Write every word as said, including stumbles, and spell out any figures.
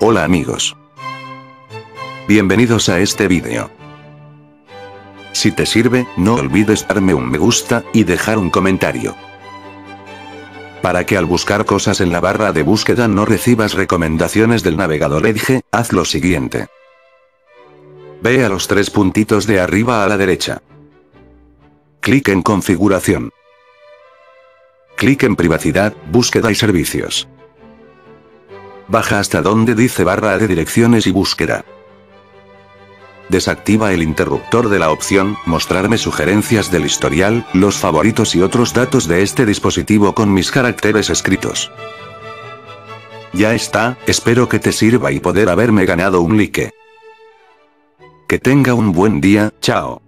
Hola amigos. Bienvenidos a este vídeo. Si te sirve, no olvides darme un me gusta, y dejar un comentario. Para que al buscar cosas en la barra de búsqueda no recibas recomendaciones del navegador Edge, haz lo siguiente. Ve a los tres puntitos de arriba a la derecha. Clic en configuración. Clic en privacidad, búsqueda y servicios. Baja hasta donde dice barra de direcciones y búsqueda. Desactiva el interruptor de la opción mostrarme sugerencias del historial, los favoritos y otros datos de este dispositivo con mis caracteres escritos. Ya está, espero que te sirva y poder haberme ganado un like. Que tenga un buen día, chao.